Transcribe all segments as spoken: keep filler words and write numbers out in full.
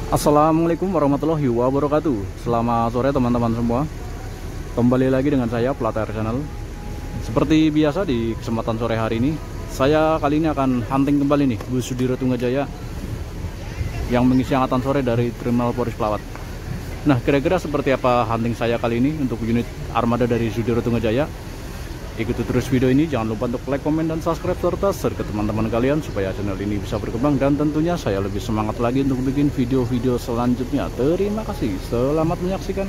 Assalamualaikum warahmatullahi wabarakatuh. Selamat sore teman-teman semua. Kembali lagi dengan saya Plater Channel. Seperti biasa di kesempatan sore hari ini, saya kali ini akan hunting kembali nih bus Sudiro Tunggajaya yang mengisi angkatan sore dari Terminal Polres Pelawat. Nah, kira-kira seperti apa hunting saya kali ini untuk unit armada dari Sudiro Tunggajaya? Ikuti terus video ini, jangan lupa untuk like, komen, dan subscribe serta share ke teman-teman kalian supaya channel ini bisa berkembang dan tentunya saya lebih semangat lagi untuk bikin video-video selanjutnya. Terima kasih, selamat menyaksikan.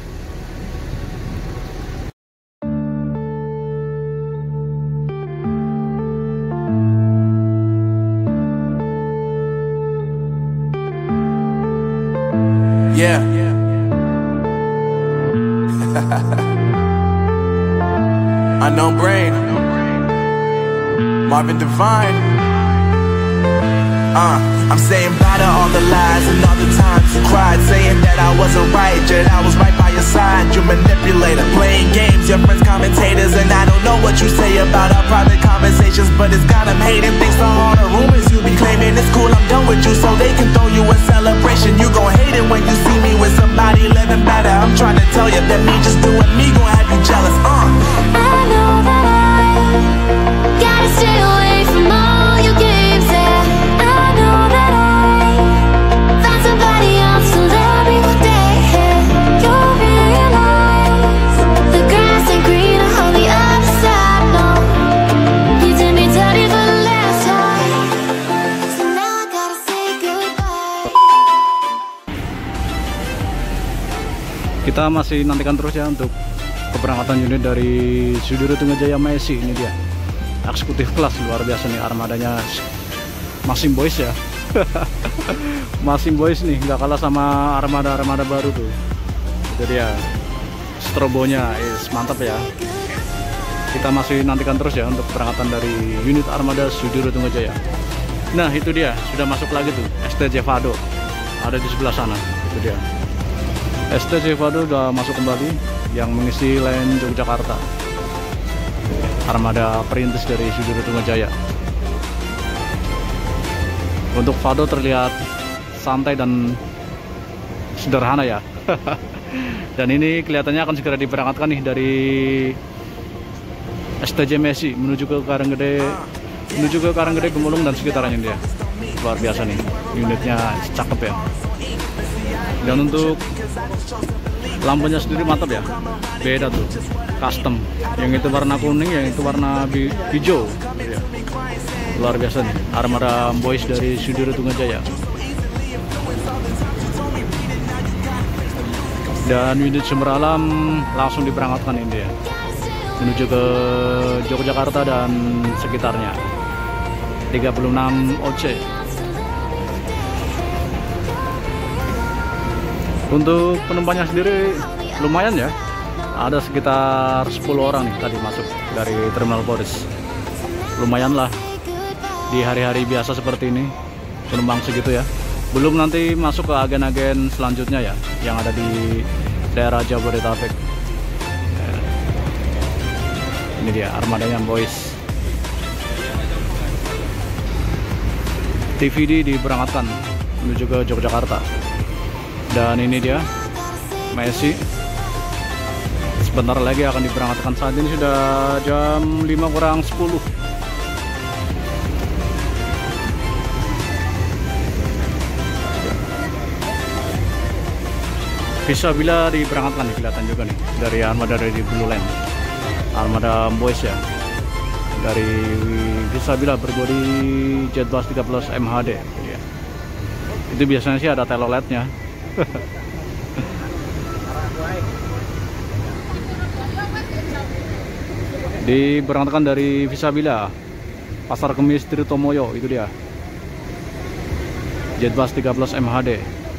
Yeah. Unknown Brain, Marvin Devine. Uh, I'm saying bye to all the lies and all the times you cried, saying that I wasn't right, yet I was right by your side. You manipulator, playing games, your friends commentators, and I don't know what you say about our private conversations, but it's got them hating. Thanks to all the rumors you be claiming, it's cool, I'm done with you, so they can throw you a celebration. You gon' hate it when you see me with somebody living better. I'm trying to tell you that me just doing me gon' have you jealous. Uh. I know that I gotta stay away from all your games, yeah. I know that I found somebody else to love me one day, yeah. You'll realize the grass ain't greener on the other side, no. You did me dirty for the last time, so now I gotta say goodbye. Kita masih nantikan terus ya untuk keberangkatan unit dari Sudiro Tunggajaya Messi. Ini dia eksekutif kelas, luar biasa nih armadanya Maxim Boys ya. Maxim Boys nih nggak kalah sama armada-armada baru tuh. Itu dia strobonya, is mantap ya. Kita masih nantikan terus ya untuk keberangkatan dari unit armada Sudiro Tunggajaya. Nah, itu dia sudah masuk lagi tuh S T J Vado, ada di sebelah sana. Itu dia S T J Vado udah masuk kembali yang mengisi line Yogyakarta, armada perintis dari Sudiro Tunggajaya. Untuk Vado terlihat santai dan sederhana ya. Dan ini kelihatannya akan segera diberangkatkan nih dari S T J Messi menuju ke Karanggede, menuju ke Karanggede, Gemulung dan sekitarnya dia. Luar biasa nih, unitnya cakep ya. Dan untuk lampunya sendiri mantap ya, beda tuh, custom. Yang itu warna kuning, yang itu warna hijau. Luar biasa nih, armada boys dari Sudiro Tunggajaya. Dan unit sumber alam langsung diberangkatkan ini ya, menuju ke Yogyakarta dan sekitarnya. tiga puluh enam O C. Untuk penumpangnya sendiri lumayan ya, ada sekitar sepuluh orang nih tadi masuk dari Terminal Polres. Lumayan lah di hari-hari biasa seperti ini, penumpang segitu ya. Belum nanti masuk ke agen-agen selanjutnya ya, yang ada di daerah Jabodetabek. Ini dia armadanya boys. T V D diberangkatkan menuju ke Yogyakarta. Dan ini dia Messi, sebentar lagi akan diberangkatkan. Saat ini sudah jam lima kurang sepuluh. Visabila diberangkatkan nih, kelihatan juga nih dari armada dari Blue Line, armada boys ya, dari Visabila berbodi Jetbus tiga belas M H D ya. Itu biasanya sih ada teloletnya. Diberangkatkan dari Visabila, Pasar Kemis Tirtomoyo. Itu dia Jetbus tiga belas M H D.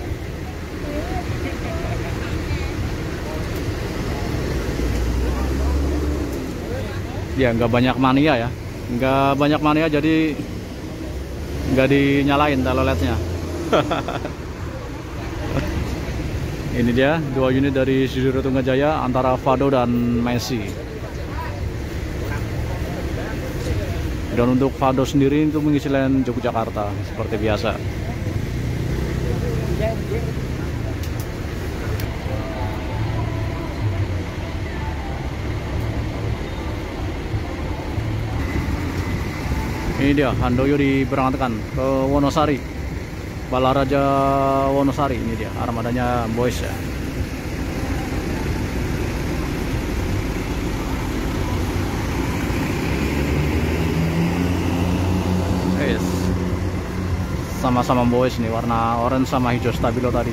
Ya nggak banyak mania ya, nggak banyak mania jadi nggak dinyalain teloletnya. Ini dia dua unit dari Sudiro Tunggajaya antara Vado dan Messi. Dan untuk Vado sendiri itu mengisi line Yogyakarta seperti biasa. Ini dia Handoyo diberangkatkan ke Wonosari, Balaraja Wonosari. Ini dia armadanya boys ya. Yes. Sama-sama boys nih, warna orange sama hijau stabilo tadi.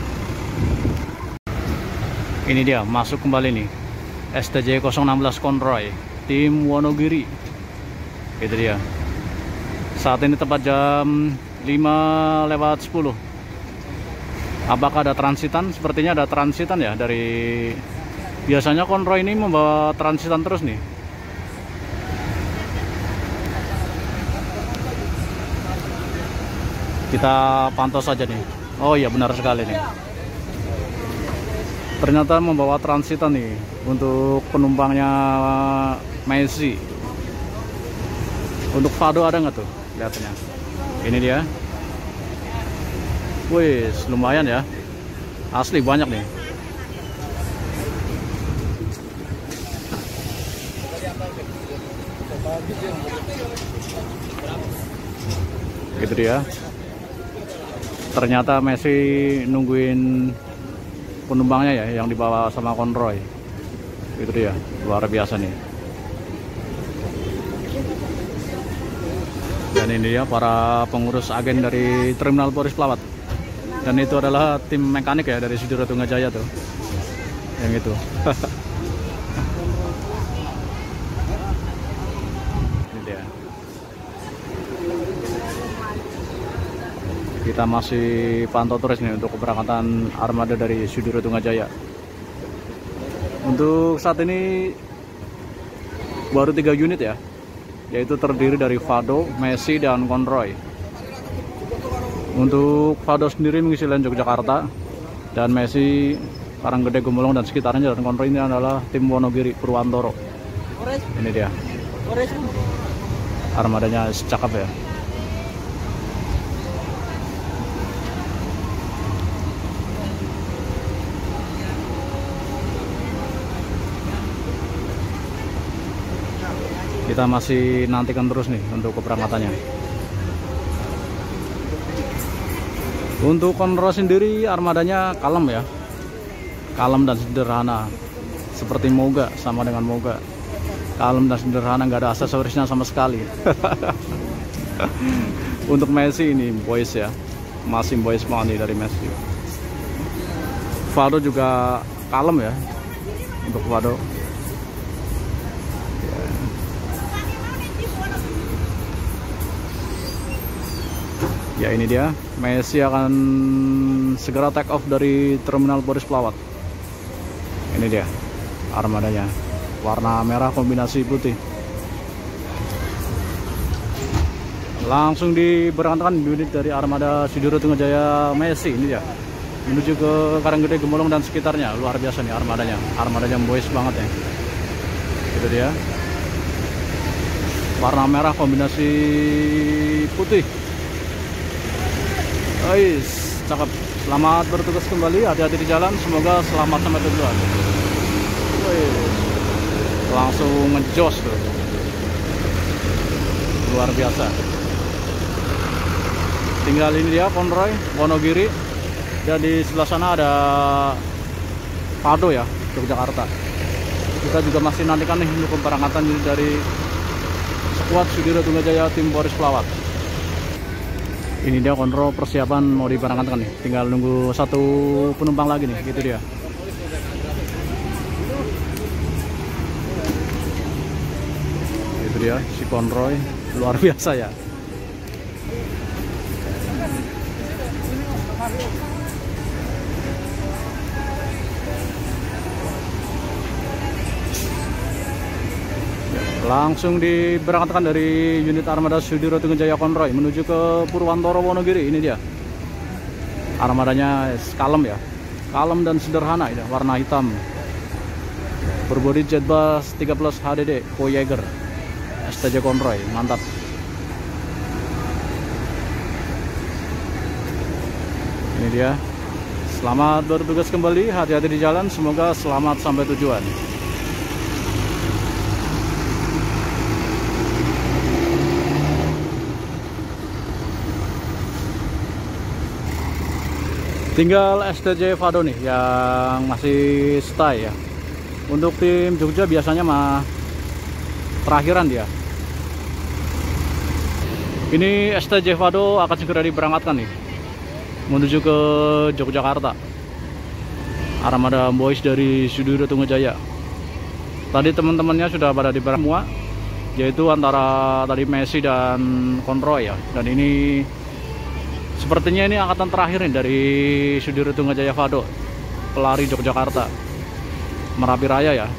Ini dia masuk kembali nih S T J nol satu enam Conroy tim Wonogiri. Itu dia. Saat ini tepat jam lima lewat sepuluh. Apakah ada transitan? Sepertinya ada transitan ya dari, biasanya Conroy ini membawa transitan terus nih. Kita pantau saja nih. Oh iya, benar sekali nih. Ternyata membawa transitan nih untuk penumpangnya Messi. Untuk Fado ada nggak tuh? Lihatnya. Ini dia. Wih, lumayan ya. Asli banyak nih. Gitu dia. Ternyata Messi nungguin penumpangnya ya yang dibawa sama Conroy. Itu dia, luar biasa nih. Dan ini dia para pengurus agen dari Terminal Poris Pelawat. Dan itu adalah tim mekanik ya dari Sudiro Tunggajaya tuh. Yang itu. Ini dia. Kita masih pantau terus nih untuk keberangkatan armada dari Sudiro Tunggajaya. Untuk saat ini baru tiga unit ya, yaitu terdiri dari Fado, Messi, dan Conroy. Untuk Fado sendiri mengisi lane Yogyakarta, dan Messi Karanggede, Gemulung, dan sekitarnya, dan Conroy ini adalah tim Wonogiri Purwantoro. Ini dia armadanya, cakep ya. Kita masih nantikan terus nih untuk keberangkatannya. Untuk Conroy sendiri armadanya kalem ya, kalem dan sederhana, seperti Moga, sama dengan Moga. Kalem dan sederhana, nggak ada aksesorisnya sama sekali. Untuk Messi ini boys ya, masih boys banget nih dari Messi. Fado juga kalem ya untuk Fado. Ya, ini dia, Messi akan segera take off dari Terminal Poris Pelawat. Ini dia armadanya, warna merah kombinasi putih. Langsung diberangkatkan unit dari armada Sudiro Tunggajaya Messi. Ini dia, menuju ke Karanggede, Gemulung, dan sekitarnya. Luar biasa nih armadanya, armadanya boys banget ya. Itu dia, warna merah kombinasi putih. Guys, cakep. Selamat bertugas kembali, hati-hati di jalan, semoga selamat sampai tujuan. Wih, langsung ngejos tuh, luar biasa. Tinggal ini dia Conroy Wonogiri, dan di sebelah sana ada Fado ya, Yogyakarta. Kita juga masih nantikan nih untuk keberangkatan dari skuad Sudiro Tunggajaya tim Poris Pelawat. Ini dia Conroy persiapan mau diberangkatkan nih, tinggal nunggu satu penumpang lagi nih, gitu dia. Itu dia si Conroy, luar biasa ya. Langsung diberangkatkan dari unit armada Sudiro Tunggajaya Conroy menuju ke Purwantoro Wonogiri. Ini dia armadanya, kalem ya, kalem dan sederhana, ini warna hitam, berbodi Jetbus tiga plus H D D Voyager S T J Conroy, mantap. Ini dia Selamat bertugas kembali, hati-hati di jalan, semoga selamat sampai tujuan. Tinggal S T J Vado nih yang masih stay ya. Untuk tim Jogja biasanya mah terakhiran dia. Ini S T J Vado akan segera diberangkatkan nih menuju ke Yogyakarta. Armada Boys dari Sudiro Tunggajaya. Tadi teman-temannya sudah pada di semua, yaitu antara tadi Messi dan Conroy ya. Dan ini sepertinya ini angkatan terakhir nih dari Sudiro Tunggajaya Vado, pelari Yogyakarta, Merapi Raya ya.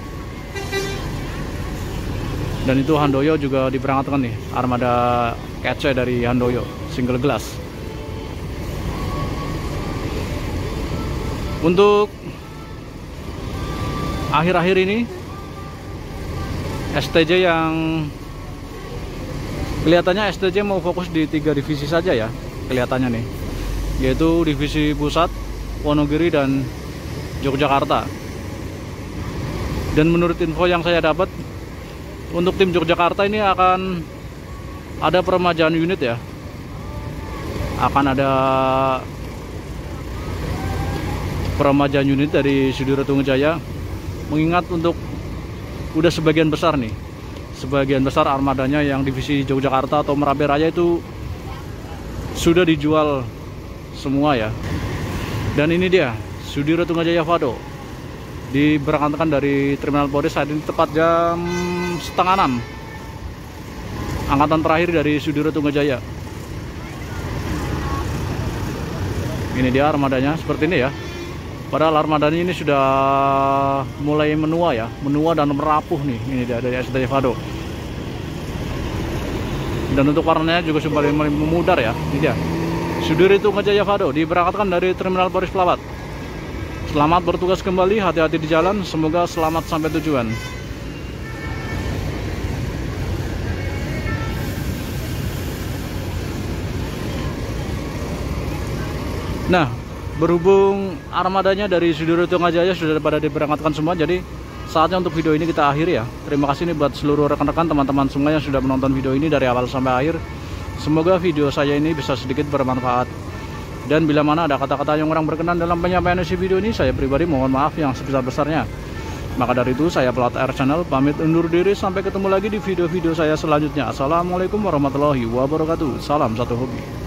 Dan itu Handoyo juga diberangkatkan nih, armada kece dari Handoyo, single glass. Untuk akhir-akhir ini S T J yang kelihatannya S T J mau fokus di tiga divisi saja ya. Kelihatannya nih, yaitu divisi pusat, Wonogiri dan Yogyakarta. Dan menurut info yang saya dapat, untuk tim Yogyakarta ini akan ada peremajaan unit ya, akan ada peremajaan unit dari Sudiro Tunggajaya. Mengingat untuk udah sebagian besar nih, sebagian besar armadanya yang divisi Yogyakarta atau Merapi Raya itu sudah dijual semua ya. Dan ini dia Sudiro Tunggajaya Vado diberangkatkan dari Terminal Polri saat ini tepat jam setengah enam. Angkatan terakhir dari Sudiro Tunggajaya. Ini dia armadanya seperti ini ya. Padahal armadanya ini sudah mulai menua ya, menua dan merapuh nih. Ini dia dari S T J Vado. Dan untuk warnanya juga sudah mulai memudar ya. Ini dia Sudiro Tunggajaya Vado diberangkatkan dari Terminal Polri Pelawat. Selamat bertugas kembali, hati-hati di jalan, semoga selamat sampai tujuan. Nah, berhubung armadanya dari Sudiro Tunggajaya sudah pada diberangkatkan semua, jadi saatnya untuk video ini kita akhiri ya. Terima kasih nih buat seluruh rekan-rekan teman-teman semua yang sudah menonton video ini dari awal sampai akhir. Semoga video saya ini bisa sedikit bermanfaat. Dan bila mana ada kata-kata yang kurang berkenan dalam penyampaian isi video ini, saya pribadi mohon maaf yang sebesar-besarnya. Maka dari itu saya Plat R Channel pamit undur diri, sampai ketemu lagi di video-video saya selanjutnya. Assalamualaikum warahmatullahi wabarakatuh. Salam satu hobi.